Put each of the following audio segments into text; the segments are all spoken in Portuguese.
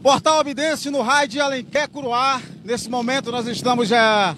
Portal Obdense no raio de Alenquer Curuá. Nesse momento nós estamos já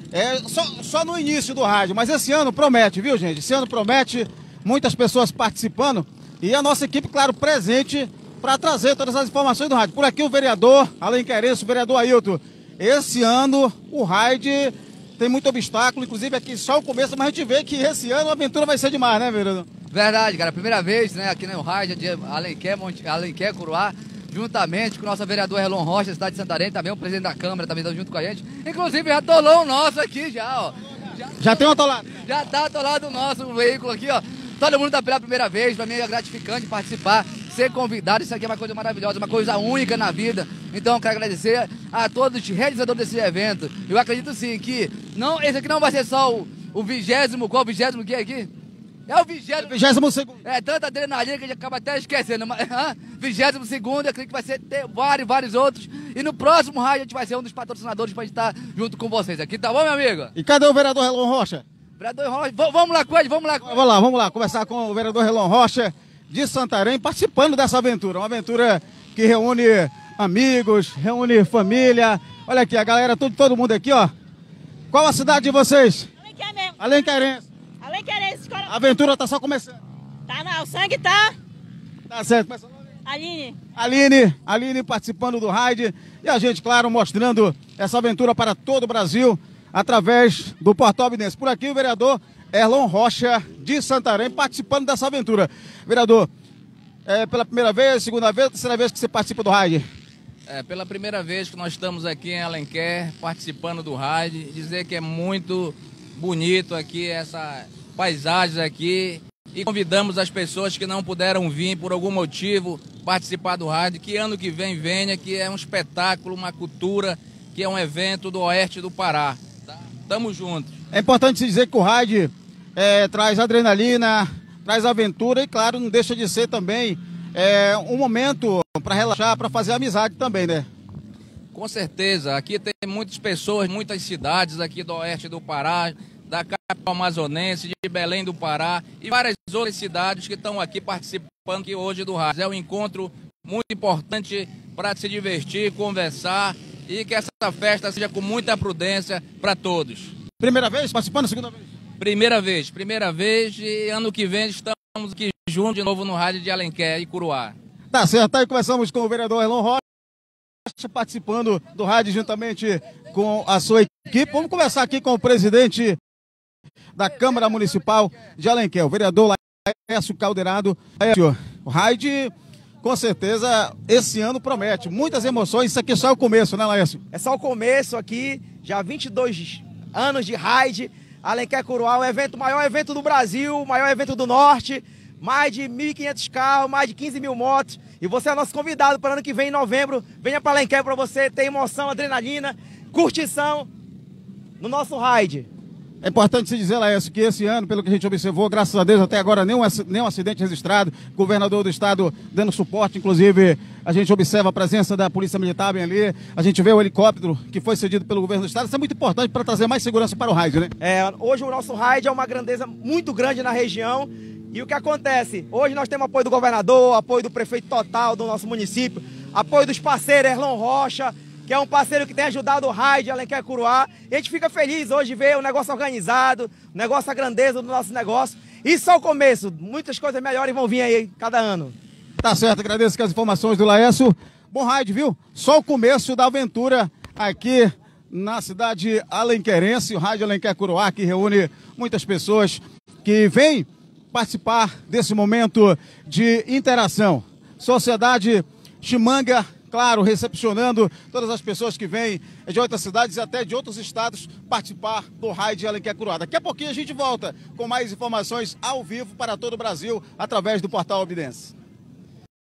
só no início do rádio, mas esse ano promete, viu, gente? Esse ano promete, muitas pessoas participando e a nossa equipe, claro, presente para trazer todas as informações do rádio. Por aqui o vereador alenquerense, o vereador Ailton. Esse ano o raid tem muito obstáculo, inclusive aqui só o começo, mas a gente vê que esse ano a aventura vai ser demais, né, vereador? Verdade, cara. Primeira vez, né, aqui no raid de Alenquer Curuá, juntamente com o nosso vereador Erlon Rocha, da cidade de Santarém, também o presidente da Câmara, também está junto com a gente. Inclusive, atolou o nosso aqui já, ó. Já tem um atolado? Já tá atolado o nosso veículo aqui, ó. Todo mundo tá pela primeira vez, para mim é gratificante participar, ser convidado, isso aqui é uma coisa maravilhosa, uma coisa única na vida. Então eu quero agradecer a todos os realizadores desse evento. Eu acredito sim que esse aqui não vai ser só o 20º, qual o 20º que é aqui? É o 22º. É tanta adrenalina que a gente acaba até esquecendo. 22º, eu acredito que vai ser vários outros. E no próximo raio a gente vai ser um dos patrocinadores pra gente estar junto com vocês aqui, tá bom, meu amigo? E cadê o vereador Erlon Rocha? Vereador Rocha, vamos lá com ele, vamos lá. Vamos lá, conversar com o vereador Erlon Rocha de Santarém, participando dessa aventura. Uma aventura que reúne amigos, reúne família. Olha aqui, a galera, todo mundo aqui, ó. Qual a cidade de vocês? Alenquer mesmo. Alenquerense. Alenquerense, escola. A aventura tá só começando. Tá, não, o sangue tá. Tá certo. Começa o nome? Aline participando do raid. E a gente, claro, mostrando essa aventura para todo o Brasil através do Portal Obdense. Por aqui o vereador Erlon Rocha de Santarém participando dessa aventura. Vereador, pela primeira vez, segunda vez, terceira vez que você participa do raid? Pela primeira vez que nós estamos aqui em Alenquer participando do raid. Dizer que é muito bonito aqui essa paisagem aqui e convidamos as pessoas que não puderam vir por algum motivo participar do raid, que ano que vem venha, que é um espetáculo, uma cultura, que é um evento do oeste do Pará. Tá? Tamo juntos. É importante se dizer que o raid traz adrenalina, traz aventura e, claro, não deixa de ser também um momento para relaxar, para fazer amizade também, né? Com certeza. Aqui tem muitas pessoas, muitas cidades aqui do oeste do Pará, da capital amazonense, de Belém do Pará e várias outras cidades que estão aqui participando aqui hoje do raid. É um encontro muito importante para se divertir, conversar e que essa festa seja com muita prudência para todos. Primeira vez participando, segunda vez? Primeira vez e ano que vem estamos aqui juntos de novo no raid de Alenquer e Curuá. Tá certo, aí começamos com o vereador Erlon Rocha participando do raid juntamente com a sua equipe. Vamos conversar aqui com o presidente da Câmara Municipal de Alenquer, o vereador Laércio Caldeirado. O raid, com certeza, esse ano promete muitas emoções. Isso aqui é só o começo, né, Laércio? É só o começo aqui, já 22 anos de raid. Alenquer Curuá, o maior evento do Brasil, o maior evento do Norte. Mais de 1.500 carros, mais de 15 mil motos. E você é nosso convidado para ano que vem, em novembro. Venha para Alenquer para você ter emoção, adrenalina, curtição no nosso raid. É importante se dizer, Laércio, que esse ano, pelo que a gente observou, graças a Deus, até agora nenhum acidente registrado. Governador do estado dando suporte, inclusive a gente observa a presença da Polícia Militar bem ali. A gente vê o helicóptero que foi cedido pelo governo do estado. Isso é muito importante para trazer mais segurança para o raid, né? Hoje o nosso raid é uma grandeza muito grande na região. E o que acontece? Hoje nós temos apoio do governador, apoio do prefeito total do nosso município, apoio dos parceiros Erlon Rocha, que é um parceiro que tem ajudado o raid Alenquer Curuá. E a gente fica feliz hoje de ver o negócio organizado, o negócio, a grandeza do nosso negócio. E só o começo, muitas coisas melhores vão vir aí cada ano. Tá certo, agradeço as informações do Laércio. Bom raid, viu? Só o começo da aventura aqui na cidade alenquerense, o raid Alenquer Curuá, que reúne muitas pessoas que vêm participar desse momento de interação. Sociedade Chimanga, claro, recepcionando todas as pessoas que vêm de outras cidades e até de outros estados participar do raid Alenquer Curuá. Daqui a pouquinho a gente volta com mais informações ao vivo para todo o Brasil através do Portal Obdense.